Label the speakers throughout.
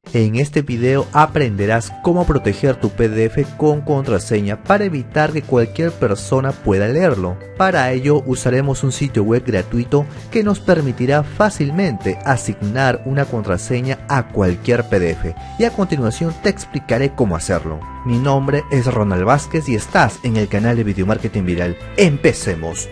Speaker 1: En este video aprenderás cómo proteger tu PDF con contraseña para evitar que cualquier persona pueda leerlo. Para ello usaremos un sitio web gratuito que nos permitirá fácilmente asignar una contraseña a cualquier PDF, y a continuación te explicaré cómo hacerlo. Mi nombre es Ronald Vázquez y estás en el canal de Video Marketing Viral. ¡Empecemos!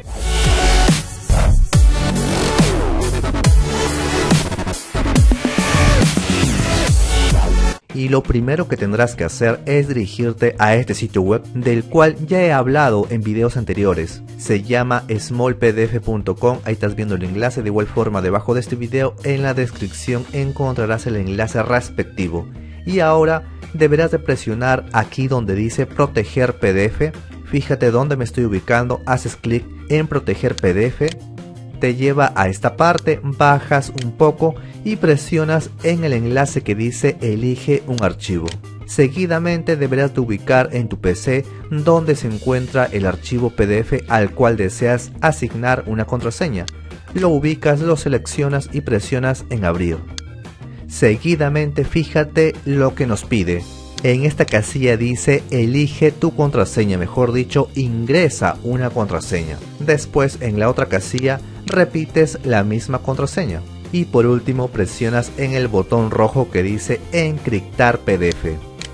Speaker 1: Y lo primero que tendrás que hacer es dirigirte a este sitio web, del cual ya he hablado en videos anteriores. Se llama smallpdf.com, ahí estás viendo el enlace. De igual forma, debajo de este video en la descripción encontrarás el enlace respectivo. Y ahora deberás de presionar aquí donde dice proteger PDF. Fíjate dónde me estoy ubicando, haces clic en proteger PDF. Te lleva a esta parte, bajas un poco y presionas en el enlace que dice elige un archivo. Seguidamente deberás de ubicar en tu PC donde se encuentra el archivo PDF al cual deseas asignar una contraseña. Lo ubicas, lo seleccionas y presionas en abrir. Seguidamente fíjate lo que nos pide. En esta casilla dice elige tu contraseña, mejor dicho, ingresa una contraseña. Después en la otra casilla repites la misma contraseña. Y por último presionas en el botón rojo que dice encriptar PDF.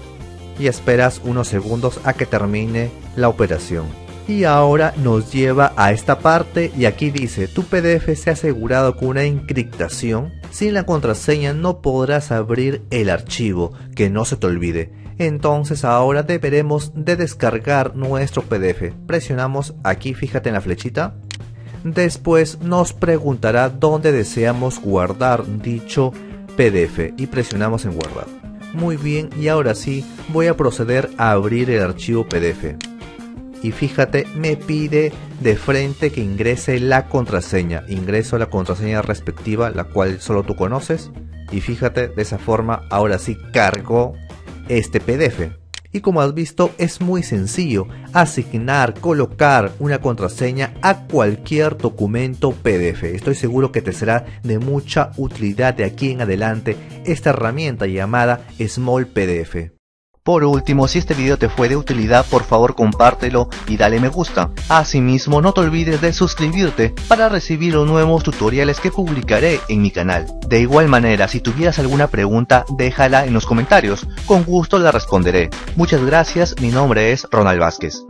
Speaker 1: Y esperas unos segundos a que termine la operación. Y ahora nos lleva a esta parte y aquí dice tu PDF se ha asegurado con una encriptación. Sin la contraseña no podrás abrir el archivo, que no se te olvide. Entonces ahora deberemos de descargar nuestro PDF. Presionamos aquí, fíjate en la flechita. Después nos preguntará dónde deseamos guardar dicho PDF y presionamos en guardar. Muy bien, y ahora sí voy a proceder a abrir el archivo PDF. Y fíjate, me pide de frente que ingrese la contraseña. Ingreso la contraseña respectiva, la cual solo tú conoces. Y fíjate, de esa forma ahora sí cargó este PDF. Y como has visto, es muy sencillo asignar, colocar una contraseña a cualquier documento PDF. Estoy seguro que te será de mucha utilidad de aquí en adelante esta herramienta llamada Small PDF. Por último, si este video te fue de utilidad, por favor compártelo y dale me gusta. Asimismo, no te olvides de suscribirte para recibir los nuevos tutoriales que publicaré en mi canal. De igual manera, si tuvieras alguna pregunta, déjala en los comentarios. Con gusto la responderé. Muchas gracias, mi nombre es Ronald Vázquez.